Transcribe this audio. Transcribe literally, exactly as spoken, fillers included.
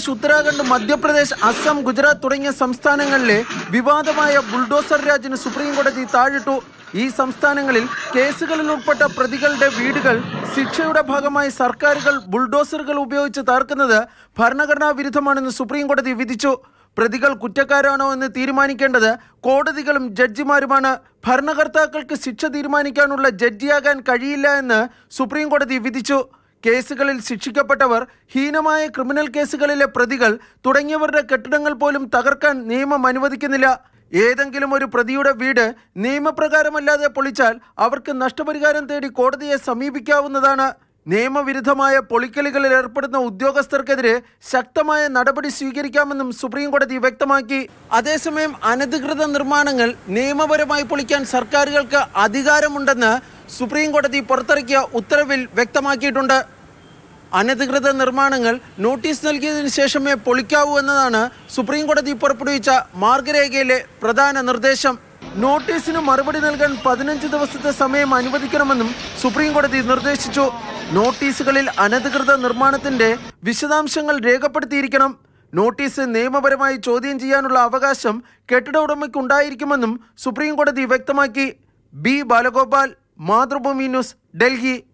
ഉത്തർപ്രദേശ്, ഉത്തരാഖണ്ഡ്, മധ്യപ്രദേശ്, അസം, ഗുജറാത്ത് തുടങ്ങിയ സംസ്ഥാനങ്ങളിലെ വിവാദമായ ബുൾഡോസർ രാജിന് സുപ്രീം കോടതി താഴിട്ടു. ഈ സംസ്ഥാനങ്ങളിൽ കേസുകളിൽ ഉൾപ്പെട്ട പ്രതികളുടെ വീടുകൾ ശിക്ഷയുടെ ഭാഗമായി സർക്കാരുകൾ ബുൾഡോസറുകൾ ഉപയോഗിച്ച് തകർക്കുന്നത് ഭരണഘടനാ വിരുദ്ധമാണെന്ന് സുപ്രീം കോടതി വിധിച്ചു. പ്രതികൾ കുറ്റക്കാരാണോ എന്ന് തീരുമാനിക്കേണ്ടത് കോടതികളും ജഡ്ജിമാരുമാണ്. ഭരണകർത്താക്കൾക്ക് ശിക്ഷ തീരുമാനിക്കാനുള്ള ജഡ്ജിയാകാൻ കഴിയില്ല എന്ന് സുപ്രീം കോടതി വിധിച്ചു. കേസുകളിൽ ശിക്ഷിക്കപ്പെട്ടവർ, ഹീനമായ ക്രിമിനൽ കേസുകളിലെ പ്രതികൾ തുടങ്ങിയവരുടെ കെട്ടിടങ്ങൾ പോലും തകർക്കാൻ നിയമം അനുവദിക്കുന്നില്ല. ഏതെങ്കിലും ഒരു പ്രതിയുടെ വീട് നിയമപ്രകാരമല്ലാതെ പൊളിച്ചാൽ അവർക്ക് നഷ്ടപരിഹാരം തേടി കോടതിയെ സമീപിക്കാവുന്നതാണ്. നിയമവിരുദ്ധമായ പൊളിക്കലുകളിൽ ഏർപ്പെടുന്ന ഉദ്യോഗസ്ഥർക്കെതിരെ ശക്തമായ നടപടി സ്വീകരിക്കാമെന്നും സുപ്രീം കോടതി വ്യക്തമാക്കി. അതേസമയം അനധികൃത നിർമ്മാണങ്ങൾ നിയമപരമായി പൊളിക്കാൻ സർക്കാരുകൾക്ക് അധികാരമുണ്ടെന്ന് സുപ്രീം കോടതി പുറത്തിറക്കിയ ഉത്തരവിൽ വ്യക്തമാക്കിയിട്ടുണ്ട്. അനധികൃത നിർമ്മാണങ്ങൾ നോട്ടീസ് നൽകിയതിനു ശേഷമേ പൊളിക്കാവൂ എന്നതാണ് സുപ്രീം കോടതി പുറപ്പെടുവിച്ച മാർഗരേഖയിലെ പ്രധാന നിർദ്ദേശം. നോട്ടീസിന് മറുപടി നൽകാൻ പതിനഞ്ച് ദിവസത്തെ സമയം അനുവദിക്കണമെന്നും സുപ്രീം കോടതി നിർദ്ദേശിച്ചു. നോട്ടീസുകളിൽ അനധികൃത നിർമ്മാണത്തിന്റെ വിശദാംശങ്ങൾ രേഖപ്പെടുത്തിയിരിക്കണം. നോട്ടീസ് നിയമപരമായി ചോദ്യം ചെയ്യാനുള്ള അവകാശം കെട്ടിട ഉടമയ്ക്കുണ്ടായിരിക്കുമെന്നും സുപ്രീം കോടതി വ്യക്തമാക്കി. B Balagopal, Mathrubhumi news, Delhi.